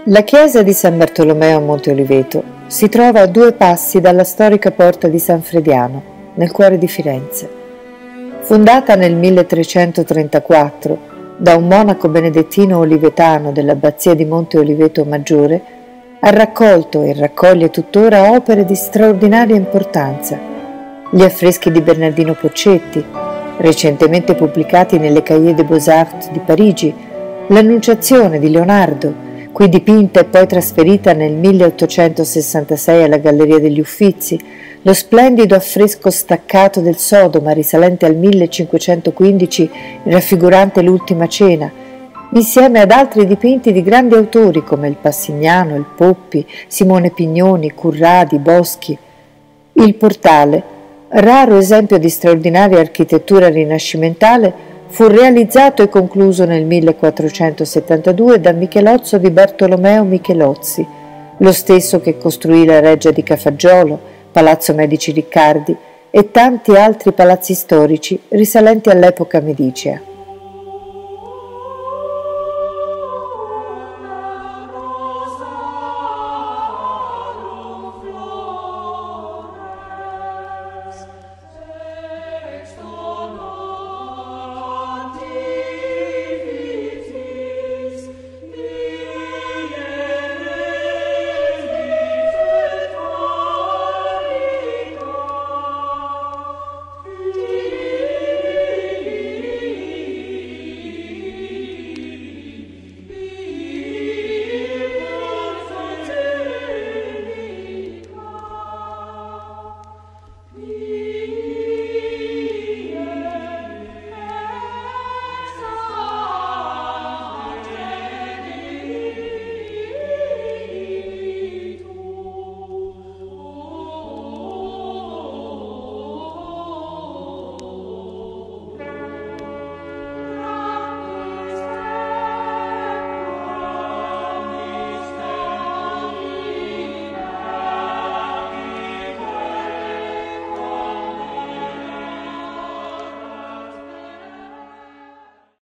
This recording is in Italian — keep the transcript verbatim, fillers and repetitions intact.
La chiesa di San Bartolomeo a Monte Oliveto si trova a due passi dalla storica porta di San Frediano, nel cuore di Firenze. Fondata nel milletrecentotrentaquattro da un monaco benedettino olivetano dell'abbazia di Monte Oliveto Maggiore, ha raccolto e raccoglie tuttora opere di straordinaria importanza. Gli affreschi di Bernardino Poccetti, recentemente pubblicati nelle Cahiers des Beaux-Arts di Parigi, l'Annunciazione di Leonardo, qui dipinta e poi trasferita nel milleottocentosessantasei alla Galleria degli Uffizi, lo splendido affresco staccato del Sodoma risalente al millecinquecentoquindici raffigurante l'Ultima Cena, insieme ad altri dipinti di grandi autori come il Passignano, il Poppi, Simone Pignoni, Curradi, Boschi. Il portale, raro esempio di straordinaria architettura rinascimentale, fu realizzato e concluso nel millequattrocentosettantadue da Michelozzo di Bartolomeo Michelozzi, lo stesso che costruì la Reggia di Cafaggiolo, Palazzo Medici Riccardi e tanti altri palazzi storici risalenti all'epoca medicea.